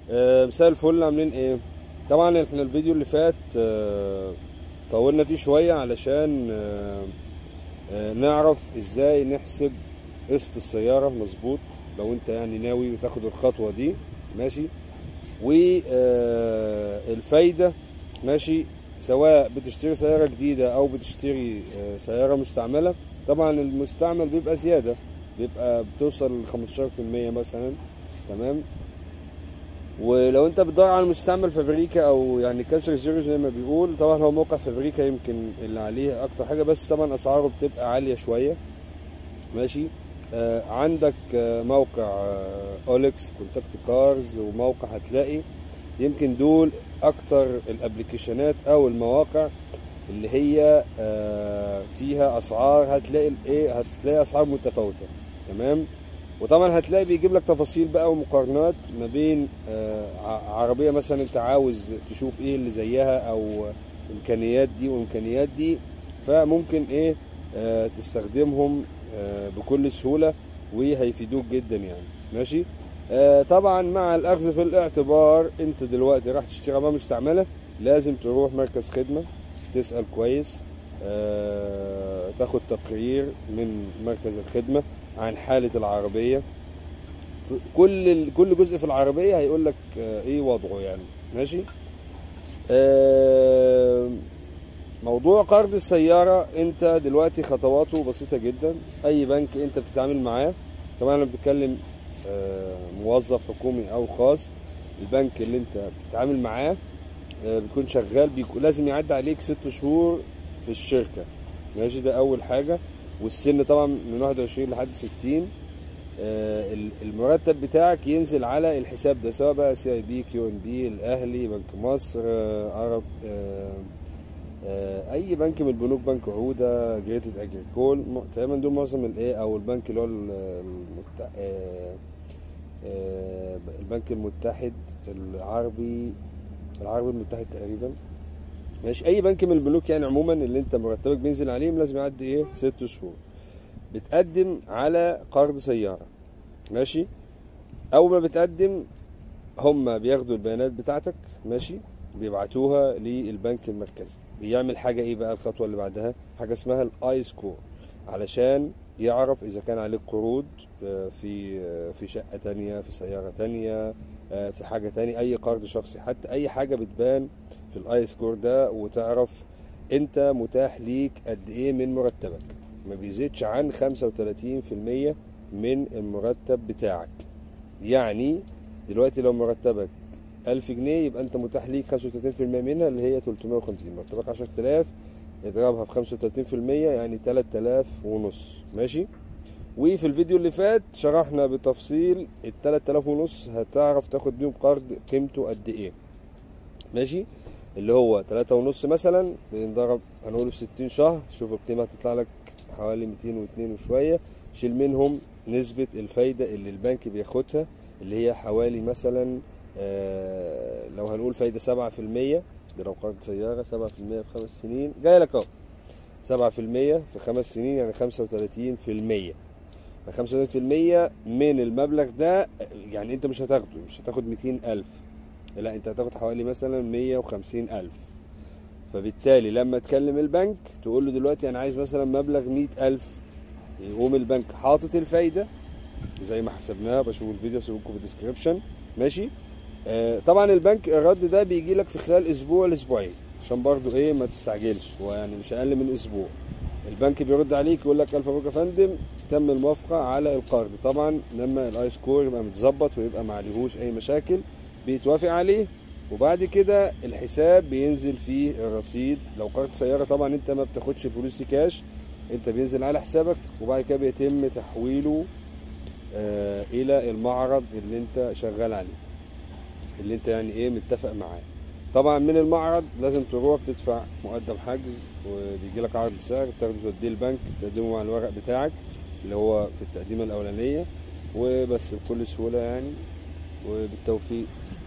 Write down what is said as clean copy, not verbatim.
مساء الفل، عاملين ايه؟ طبعا احنا الفيديو اللي فات طولنا فيه شوية علشان نعرف ازاي نحسب قسط السيارة مظبوط. لو انت يعني ناوي تاخد الخطوة دي، ماشي، والفايدة، ماشي، سواء بتشتري سيارة جديدة او بتشتري سيارة مستعملة. طبعا المستعمل بيبقى زيادة، بيبقى بتوصل ل 15% مثلا، تمام. ولو انت بتدور على مستعمل فابريكا او يعني كسر زيرو زي ما بيقول، طبعا هو موقع فابريكا يمكن اللي عليه اكتر حاجه، بس طبعا اسعاره بتبقى عاليه شويه، ماشي. عندك موقع اوليكس، كونتاكت كارز، وموقع هتلاقي، يمكن دول اكتر الابليكيشنات او المواقع اللي هي فيها اسعار. هتلاقي اسعار متفاوته، تمام. وطبعا هتلاقي بيجيب لك تفاصيل بقى ومقارنات ما بين عربيه مثلا انت عاوز تشوف ايه اللي زيها، او امكانيات دي وامكانيات دي، فممكن ايه تستخدمهم بكل سهوله، وهيفيدوك جدا يعني، ماشي. طبعا مع الاخذ في الاعتبار، انت دلوقتي راح تشتري عربيه مستعمله، لازم تروح مركز خدمه تسأل كويس، تاخد تقرير من مركز الخدمة عن حالة العربية. كل جزء في العربية هيقول لك ايه وضعه يعني، ماشي. موضوع قرض السيارة، انت دلوقتي خطواته بسيطة جدا. اي بنك انت بتتعامل معاه، طبعا انا بتكلم موظف حكومي او خاص، البنك اللي انت بتتعامل معاه بيكون شغال، لازم يعدي عليك 6 شهور في الشركة، ماشي. ده أول حاجة. والسن طبعا من 21 لحد 60. المرتب بتاعك ينزل على الحساب ده، سواء بقى CIB، QNB، الأهلي، بنك مصر، عرب، أي بنك من البنوك، بنك عودة، جريتد أجريكول، تقريبا دول معظم الإيه، أو البنك اللي هو البنك المتحد العربي المتحد تقريبا، ماشي. اي بنك من البنوك يعني عموما اللي انت مرتبك بينزل عليهم لازم يعدي ايه 6 شهور. بتقدم على قرض سيارة، ماشي. اول ما بتقدم هم بياخدوا البيانات بتاعتك، ماشي، بيبعتوها للبنك المركزي. بيعمل حاجة ايه بقى الخطوة اللي بعدها؟ حاجة اسمها الاي سكور، علشان يعرف اذا كان عليك قروض في شقة تانية، في سيارة تانية، في حاجة تانية، اي قرض شخصي، حتى اي حاجة بتبان في الاي سكور ده، وتعرف انت متاح ليك قد ايه من مرتبك. ما بيزيدش عن 35% من المرتب بتاعك. يعني دلوقتي لو مرتبك 1000 جنيه، يبقى انت متاح ليك 35% منها اللي هي 350. مرتبك 10000، اضربها في 35%، يعني 3000 ونص، ماشي. وفي الفيديو اللي فات شرحنا بتفصيل 3000 ونص هتعرف تاخد بيهم قرض قيمته قد ايه، ماشي. اللي هو 3 ونص مثلا بنضرب، هنقوله في 60 شهر، شوف القيمة هتطلع لك حوالي 202 وشوية. شيل منهم نسبة الفايدة اللي البنك بياخدها، اللي هي حوالي مثلا لو هنقول فايدة 7%، ده لو قرض سيارة 7% في 5 سنين جاي لك اهو، 7% في 5 سنين يعني 35%. ف 35% من المبلغ ده، يعني انت مش هتاخد 200,000، لا، انت هتاخد حوالي مثلا 150,000. فبالتالي لما تكلم البنك تقول له دلوقتي انا عايز مثلا مبلغ 100,000، يقوم البنك حاطط الفايدة زي ما حسبناها، بشوف الفيديو سيبكم في الديسكريبشن، ماشي. طبعا البنك الرد ده بيجي لك في خلال اسبوع لاسبوعين، عشان برضو ايه ما تستعجلش، هو يعني مش اقل من اسبوع. البنك بيرد عليك يقول لك الف مبروك يا فندم، تم الموافقة على القرض. طبعا لما الاي سكور يبقى متظبط ويبقى ما عليهوش اي مشاكل، بيتوافق عليه. وبعد كده الحساب بينزل فيه الرصيد. لو قرض سيارة طبعا انت ما بتاخدش الفلوس دي كاش، انت بينزل على حسابك، وبعد كده بيتم تحويله الى المعرض اللي انت شغال عليه، اللي انت يعني ايه متفق معاه. طبعا من المعرض لازم تروح تدفع مقدم حجز، وبيجي لك عرض سعر تاخده توديه البنك، تقدمه مع الورق بتاعك اللي هو في التقديمة الأولانية، وبس بكل سهولة يعني، وبالتوفيق.